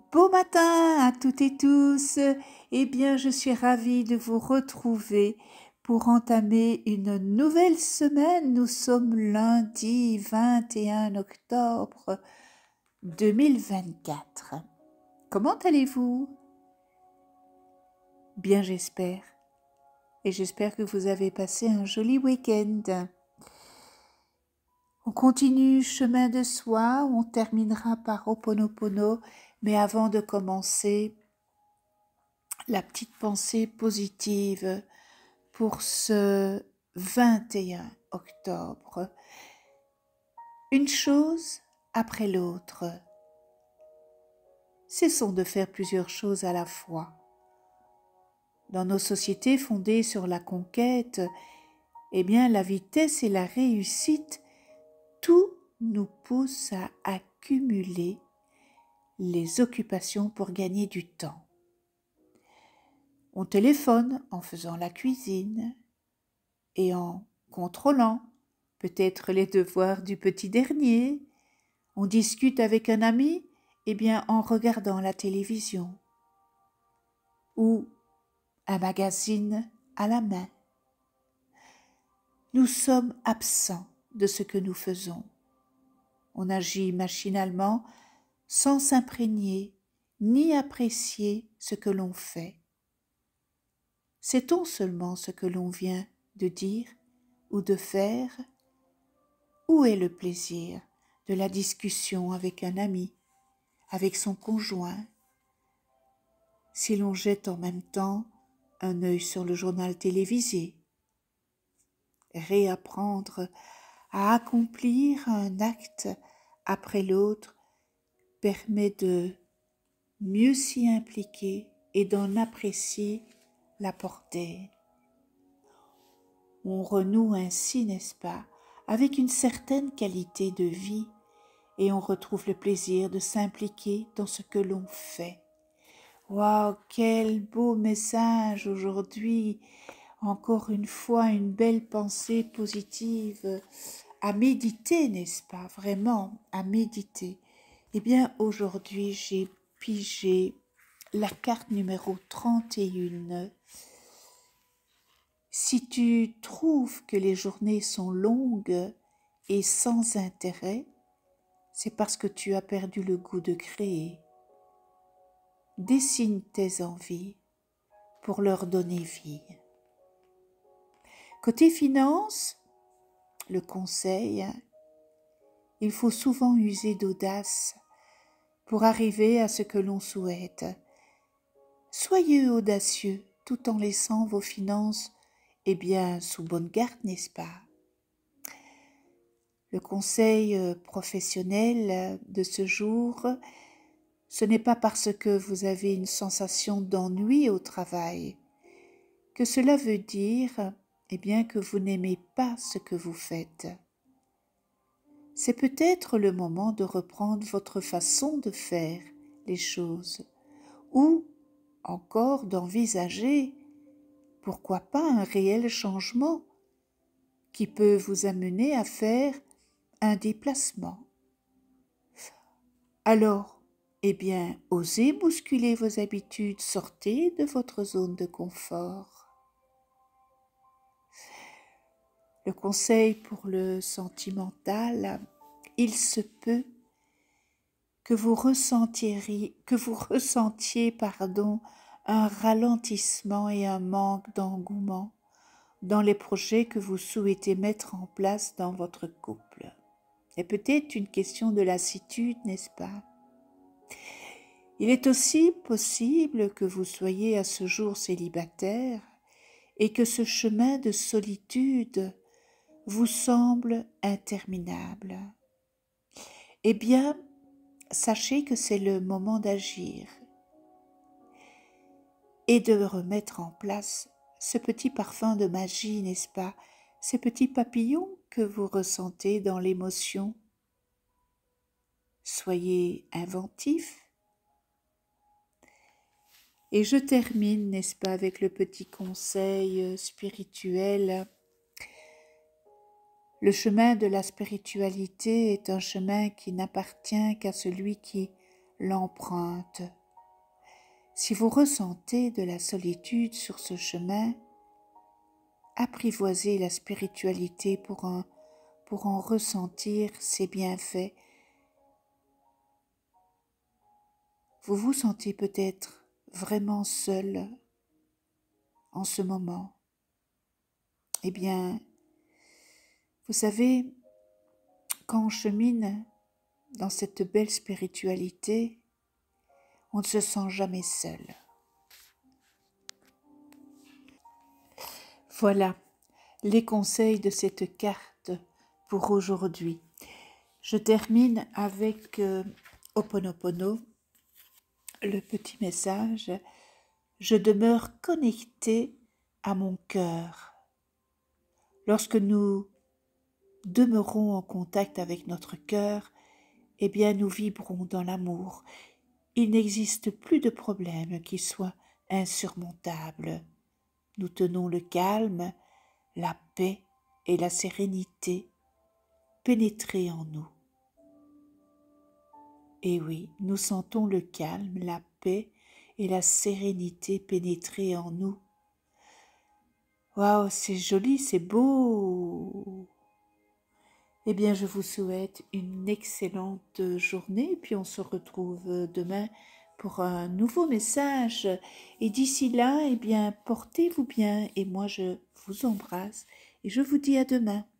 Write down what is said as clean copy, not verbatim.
Beau matin à toutes et tous. Eh bien, je suis ravie de vous retrouver pour entamer une nouvelle semaine. Nous sommes lundi 21 octobre 2024. Comment allez-vous? Bien, j'espère. Et j'espère que vous avez passé un joli week-end. On continue chemin de soi, on terminera par Ho'oponopono, mais avant de commencer, la petite pensée positive pour ce 21 octobre. Une chose après l'autre. Cessons de faire plusieurs choses à la fois. Dans nos sociétés fondées sur la conquête, eh bien la vitesse et la réussite, tout nous pousse à accumuler les occupations pour gagner du temps. On téléphone en faisant la cuisine et en contrôlant peut-être les devoirs du petit dernier. On discute avec un ami, eh bien en regardant la télévision ou un magazine à la main. Nous sommes absents de ce que nous faisons. On agit machinalement sans s'imprégner ni apprécier ce que l'on fait. Sait-on seulement ce que l'on vient de dire ou de faire? Où est le plaisir de la discussion avec un ami, avec son conjoint, si l'on jette en même temps un œil sur le journal télévisé? Réapprendre à accomplir un acte après l'autre permet de mieux s'y impliquer et d'en apprécier la portée. On renoue ainsi, n'est-ce pas, avec une certaine qualité de vie et on retrouve le plaisir de s'impliquer dans ce que l'on fait. Waouh, quel beau message aujourd'hui! Encore une fois, une belle pensée positive à méditer, n'est-ce pas? Vraiment, à méditer. Eh bien, aujourd'hui, j'ai pigé la carte numéro 31. Si tu trouves que les journées sont longues et sans intérêt, c'est parce que tu as perdu le goût de créer. Dessine tes envies pour leur donner vie. Côté finance, le conseil, il faut souvent user d'audace pour arriver à ce que l'on souhaite. Soyez audacieux tout en laissant vos finances sous bonne garde, n'est-ce pas? Le conseil professionnel de ce jour, ce n'est pas parce que vous avez une sensation d'ennui au travail que cela veut dire que vous n'aimez pas ce que vous faites. C'est peut-être le moment de reprendre votre façon de faire les choses ou encore d'envisager, pourquoi pas, un réel changement qui peut vous amener à faire un déplacement. Alors, osez bousculer vos habitudes, sortez de votre zone de confort. Le conseil pour le sentimental, il se peut que vous ressentiez, un ralentissement et un manque d'engouement dans les projets que vous souhaitez mettre en place dans votre couple. C'est peut-être une question de lassitude, n'est-ce pas? Il est aussi possible que vous soyez à ce jour célibataire et que ce chemin de solitude vous semble interminable. Eh bien, sachez que c'est le moment d'agir et de remettre en place ce petit parfum de magie, n'est-ce pas? Ces petits papillons que vous ressentez dans l'émotion. Soyez inventifs. Et je termine, n'est-ce pas, avec le petit conseil spirituel. Le chemin de la spiritualité est un chemin qui n'appartient qu'à celui qui l'emprunte. Si vous ressentez de la solitude sur ce chemin, apprivoisez la spiritualité pour en ressentir ses bienfaits. Vous vous sentez peut-être vraiment seul en ce moment. Eh bien, vous savez, quand on chemine dans cette belle spiritualité, on ne se sent jamais seul. Voilà les conseils de cette carte pour aujourd'hui. Je termine avec Ho'oponopono, le petit message. Je demeure connecté à mon cœur. Lorsque nous demeurons en contact avec notre cœur, eh bien nous vibrons dans l'amour. Il n'existe plus de problème qui soit insurmontable. Nous tenons le calme, la paix et la sérénité pénétrer en nous. Et oui, nous sentons le calme, la paix et la sérénité pénétrer en nous. Waouh, c'est joli, c'est beau! Eh bien, je vous souhaite une excellente journée, puis on se retrouve demain pour un nouveau message. Et d'ici là, eh bien, portez-vous bien et moi je vous embrasse et je vous dis à demain.